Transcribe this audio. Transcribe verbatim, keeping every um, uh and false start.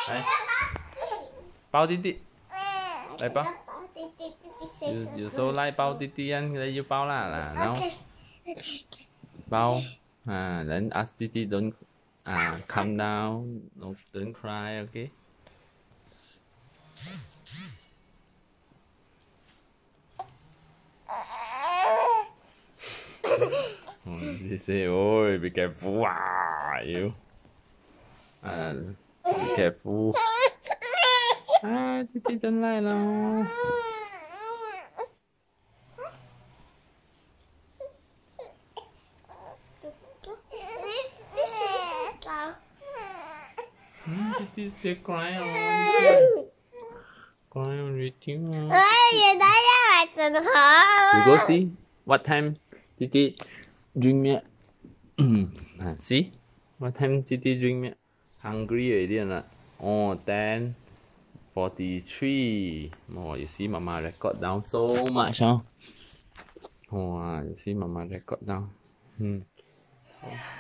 来，抱弟弟，来抱。有有时候来抱弟弟啊，你就抱啦啦，然后抱啊，then ask 弟弟 don't 啊 calm down, no don't cry, okay? He say, "Oh, be careful, ah, you. Ah, be careful." Ah, Titi don't like no. Titi still crying on. Crying with you. You go see what time Titi drink milk. See what time Titi drink milk? Hungry already or not? Oh, ten forty-three. Oh, you see Mama record down so much, huh? Oh, you see Mama record down. Hmm.